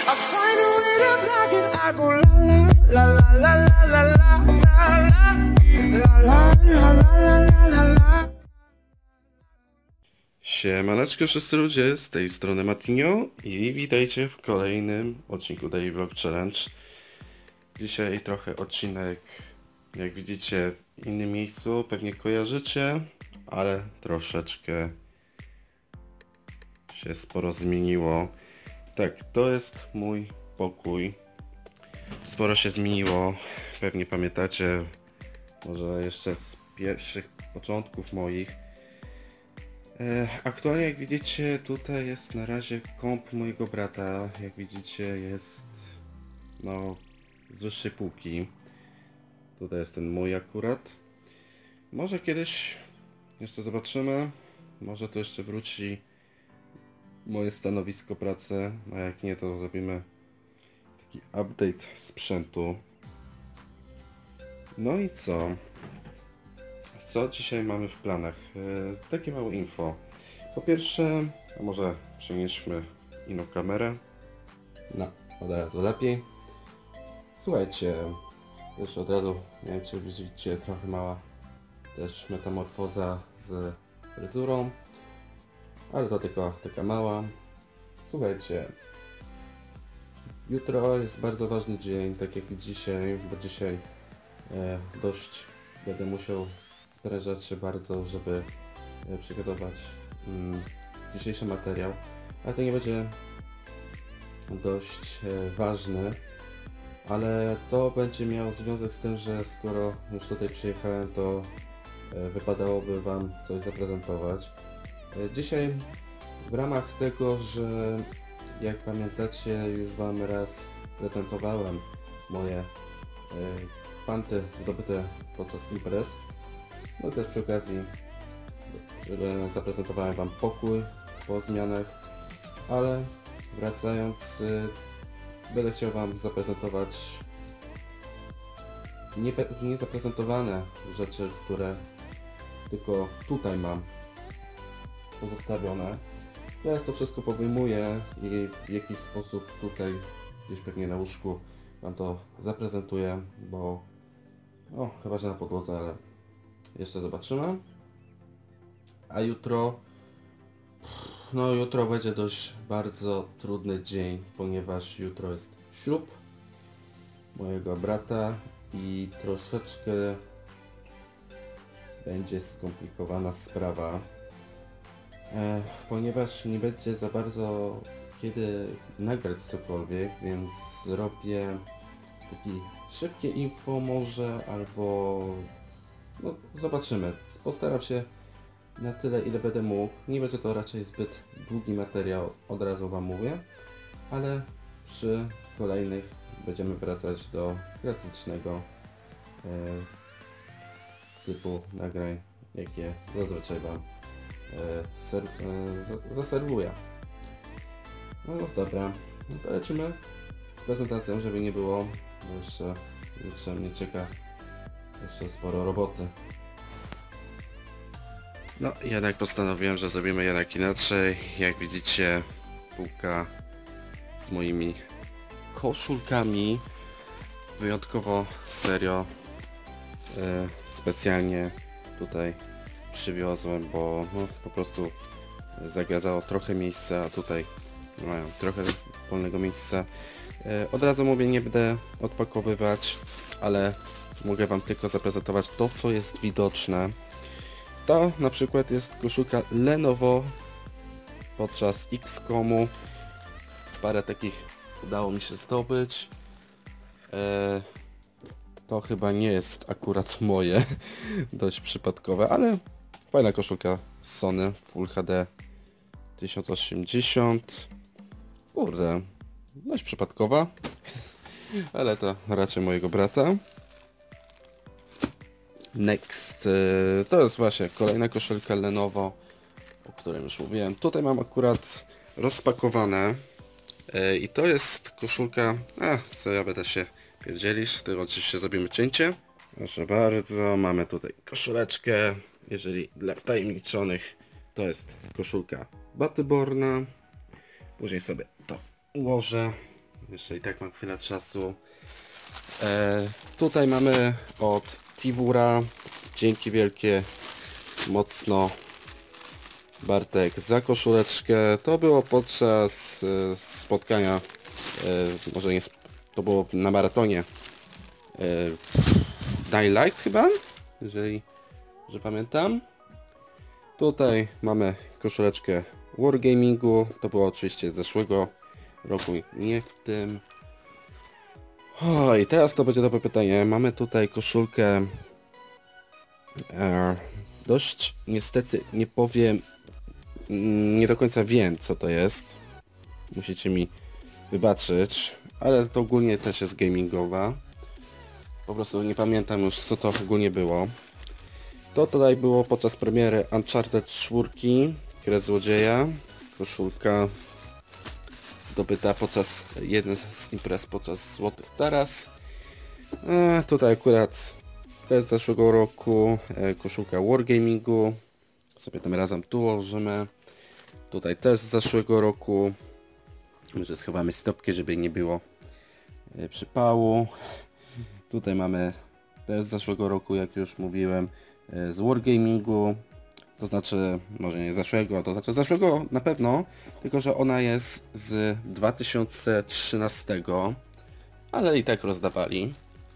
find a way to block it. I go la la la la la la la la la la la la la la. Siemaneczko wszyscy ludzie, z tej strony Matinio i witajcie w kolejnym odcinku Daily Vlog Challenge. Dzisiaj trochę odcinek, jak widzicie, w innym miejscu, pewnie kojarzycie, ale troszeczkę się sporo zmieniło. Tak, to jest mój pokój. Sporo się zmieniło, pewnie pamiętacie, może jeszcze z pierwszych początków moich. Aktualnie, jak widzicie, tutaj jest na razie komp mojego brata. Jak widzicie, jest no z wyższej półki. Tutaj jest ten mój akurat. Może kiedyś jeszcze zobaczymy. Może to jeszcze wróci moje stanowisko pracy, a jak nie, to zrobimy taki update sprzętu. No i co? Co dzisiaj mamy w planach? Takie małe info. Po pierwsze, a może przenieśmy inną kamerę. No, od razu lepiej. Słuchajcie, już od razu, nie wiem czy widzicie, trochę mała też metamorfoza z fryzurą, ale to tylko taka mała. Słuchajcie, jutro jest bardzo ważny dzień, tak jak i dzisiaj, bo dzisiaj dość będę musiał sprężać się bardzo, żeby przygotować dzisiejszy materiał, ale to nie będzie dość ważny, ale to będzie miało związek z tym, że skoro już tutaj przyjechałem, to wypadałoby Wam coś zaprezentować. Dzisiaj w ramach tego, że jak pamiętacie, już Wam raz prezentowałem moje fanty zdobyte podczas imprez. No też przy okazji zaprezentowałem Wam pokój po zmianach, ale wracając, będę chciał Wam zaprezentować niezaprezentowane rzeczy, które tylko tutaj mam pozostawione. Ja to wszystko powyjmuję i w jakiś sposób tutaj gdzieś pewnie na łóżku Wam to zaprezentuję, bo no, chyba że na podłodze, ale jeszcze zobaczymy. A jutro, no jutro będzie dość bardzo trudny dzień, ponieważ jutro jest ślub mojego brata i troszeczkę będzie skomplikowana sprawa, ponieważ nie będzie za bardzo kiedy nagrać cokolwiek, więc zrobię taki szybkie info może, albo no zobaczymy. Postaram się na tyle, ile będę mógł. Nie będzie to raczej zbyt długi materiał, od razu Wam mówię, ale przy kolejnych będziemy wracać do klasycznego typu nagrań, jakie zazwyczaj Wam zaserwuję. No dobra, no to lecimy z prezentacją, żeby nie było, bo jeszcze mnie czeka jeszcze sporo roboty. No jednak postanowiłem, że zrobimy jednak inaczej. Jak widzicie, półka z moimi koszulkami, wyjątkowo serio, specjalnie tutaj przywiozłem, bo no, po prostu zagradzało trochę miejsca, a tutaj mają trochę wolnego miejsca. Od razu mówię, nie będę odpakowywać, ale mogę Wam tylko zaprezentować to, co jest widoczne. To na przykład jest koszulka Lenovo podczas XCOMu. Parę takich udało mi się zdobyć. To chyba nie jest akurat moje, dość przypadkowe, ale fajna koszulka z Sony Full HD 1080. Kurde, dość przypadkowa, ale to raczej mojego brata. Next, to jest właśnie kolejna koszulka Lenovo, o którym już mówiłem. Tutaj mam akurat rozpakowane i to jest koszulka, co ja będę się pierdzielić, to oczywiście zrobimy cięcie. Proszę bardzo, mamy tutaj koszuleczkę, jeżeli dla wtajemniczonych, to jest koszulka Battleborna. Później sobie to ułożę, Jeszcze i tak mam chwilę czasu. Tutaj mamy od Tivura. Dzięki wielkie, mocno Bartek za koszuleczkę. To było podczas spotkania, może nie, to było na maratonie Daylight chyba, jeżeli że pamiętam. Tutaj mamy koszuleczkę Wargamingu. To było oczywiście z zeszłego roku, nie w tym. O, i teraz to będzie dobre pytanie. Mamy tutaj koszulkę. Dość niestety nie powiem. Nie do końca wiem, co to jest. Musicie mi wybaczyć. Ale to ogólnie też jest gamingowa. Po prostu nie pamiętam już, co to ogólnie było. To tutaj było podczas premiery Uncharted 4, Kres Złodzieja. Koszulka zdobyta podczas jednej z imprez podczas Złotych Taras. Tutaj akurat z zeszłego roku koszulka Wargamingu. Sobie tym razem tu ułożymy. Tutaj też z zeszłego roku. Może schowamy stopkę, żeby nie było przypału. Tutaj mamy też z zeszłego roku, jak już mówiłem, z Wargamingu. To znaczy, może nie zeszłego, to znaczy zeszłego na pewno, tylko że ona jest z 2013, ale i tak rozdawali.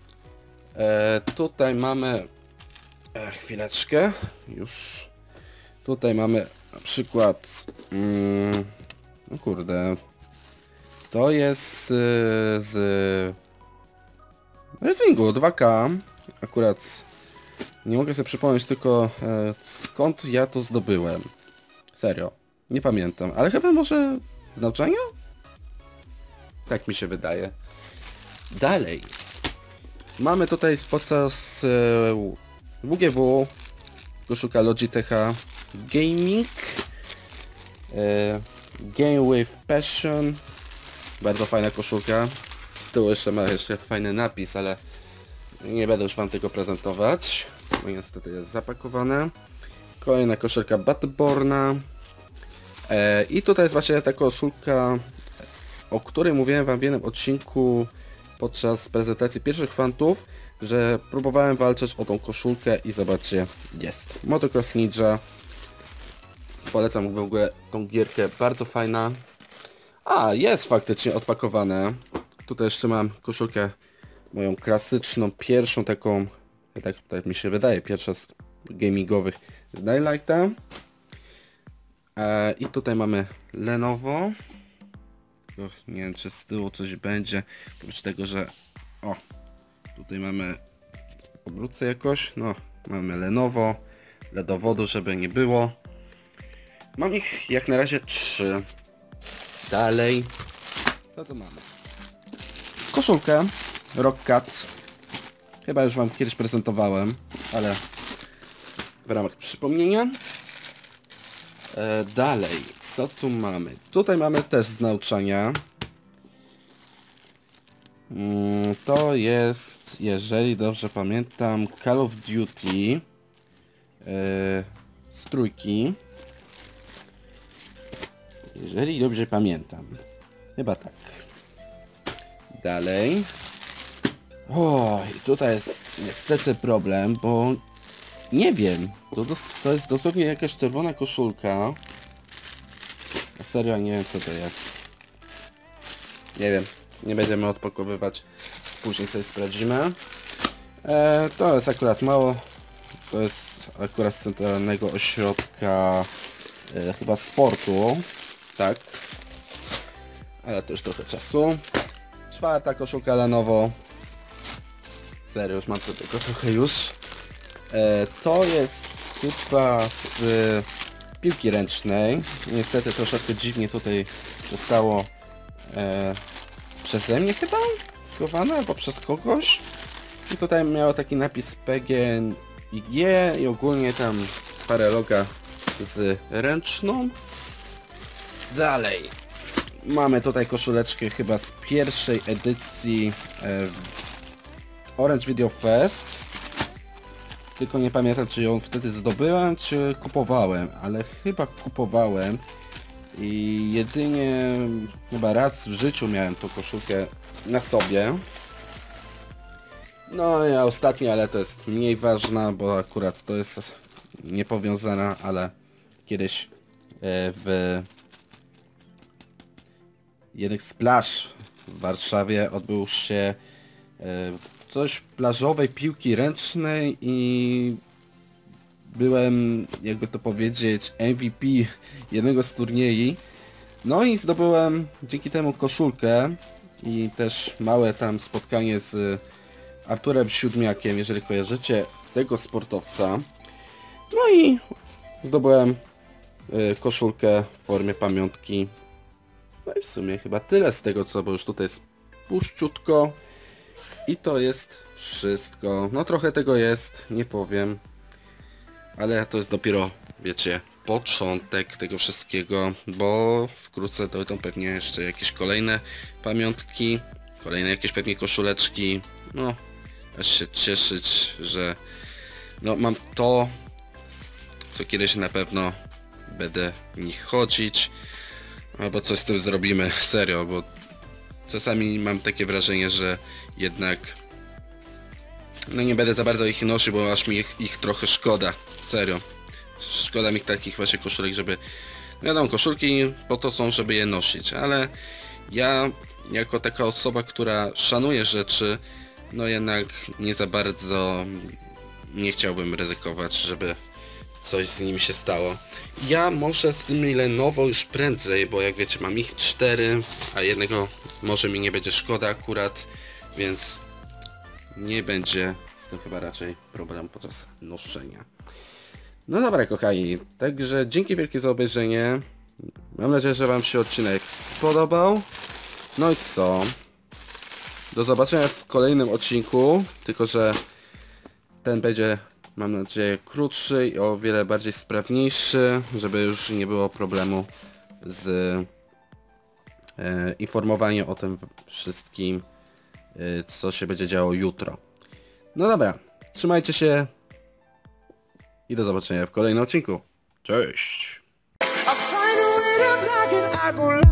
Tutaj mamy, chwileczkę, już. Tutaj mamy na przykład, no kurde, to jest z Racingu 2K, akurat nie mogę sobie przypomnieć tylko skąd ja to zdobyłem. Serio, nie pamiętam, ale chyba może z nauczania? Tak mi się wydaje. Dalej. Mamy tutaj podczas WGW koszulka Logitecha Gaming. Game with Passion. Bardzo fajna koszulka. Z tyłu jeszcze ma fajny napis, ale nie będę już wam tego prezentować, bo niestety jest zapakowane. Kolejna koszulka Battleborna. I tutaj jest właśnie ta koszulka, o której mówiłem wam w jednym odcinku podczas prezentacji pierwszych fantów, że próbowałem walczyć o tą koszulkę i zobaczcie, jest. Motocross Ninja. Polecam w ogóle tą gierkę, bardzo fajna. A, jest faktycznie odpakowane. Tutaj jeszcze mam koszulkę moją klasyczną, pierwszą taką, tak mi się wydaje, pierwsza z gamingowych z Daylighta. I tutaj mamy Lenovo. Nie wiem, czy z tyłu coś będzie, oprócz tego, że o, tutaj mamy, obrócę jakoś, no, mamy Lenovo, LEDowodu, żeby nie było. Mam ich jak na razie 3. Dalej, co tu mamy? Koszulkę Rock Cat. Chyba już wam kiedyś prezentowałem, ale w ramach przypomnienia. Dalej, co tu mamy? Tutaj mamy też z nauczania. To jest, jeżeli dobrze pamiętam, Call of Duty z trójki. Jeżeli dobrze pamiętam. Chyba tak. Dalej. O, i tutaj jest niestety problem, bo nie wiem. To jest dosłownie jakaś czerwona koszulka. Serio, nie wiem, co to jest. Nie wiem. Nie będziemy odpakowywać. Później sobie sprawdzimy. To jest akurat mało. To jest akurat z Centralnego Ośrodka chyba sportu. Tak. Ale to już trochę czasu. 4. koszulka Lenovo. Serio, już mam do tego trochę już. To jest chyba z piłki ręcznej. Niestety troszeczkę dziwnie tutaj zostało przeze mnie chyba schowane, albo przez kogoś. I tutaj miało taki napis PGNiG i ogólnie tam parę loga z ręczną. Dalej. Mamy tutaj koszuleczkę chyba z pierwszej edycji Orange Video Fest. Tylko nie pamiętam, czy ją wtedy zdobyłem, czy kupowałem, ale chyba kupowałem. I jedynie chyba raz w życiu miałem tą koszulkę na sobie. No i ostatnia, ale to jest mniej ważna, bo akurat to jest niepowiązana, ale kiedyś w jednych z plaż w Warszawie odbył się coś plażowej piłki ręcznej i byłem, jakby to powiedzieć, MVP jednego z turniejów. No i zdobyłem dzięki temu koszulkę i też małe tam spotkanie z Arturem Siódmiakiem, jeżeli kojarzycie tego sportowca. No i zdobyłem koszulkę w formie pamiątki. No i w sumie chyba tyle z tego, co, bo już tutaj jest puszczutko. I to jest wszystko. No trochę tego jest, nie powiem. Ale to jest dopiero, wiecie, początek tego wszystkiego, bo wkrótce dojdą pewnie jeszcze jakieś kolejne pamiątki, kolejne jakieś pewnie koszuleczki. No, aż się cieszyć, że no mam to, co kiedyś na pewno będę w nich chodzić, albo coś z tym zrobimy, serio, bo czasami mam takie wrażenie, że jednak no nie będę za bardzo ich nosił, bo aż mi ich trochę szkoda, serio. Szkoda mi takich właśnie koszulek, żeby... Wiadomo, koszulki po to są, żeby je nosić, ale ja jako taka osoba, która szanuje rzeczy, no jednak nie za bardzo nie chciałbym ryzykować, żeby coś z nimi się stało. Ja może z tym Lenovo już prędzej, bo jak wiecie mam ich 4, a jednego może mi nie będzie szkoda akurat, więc nie będzie z tym chyba raczej problem podczas noszenia. No dobra kochani, także dzięki wielkie za obejrzenie. Mam nadzieję, że wam się odcinek spodobał. No i co? Do zobaczenia w kolejnym odcinku, tylko że ten będzie, mam nadzieję, krótszy i o wiele bardziej sprawniejszy, żeby już nie było problemu z informowaniem o tym wszystkim, co się będzie działo jutro. No dobra, trzymajcie się i do zobaczenia w kolejnym odcinku. Cześć! I find a way to block it, I go la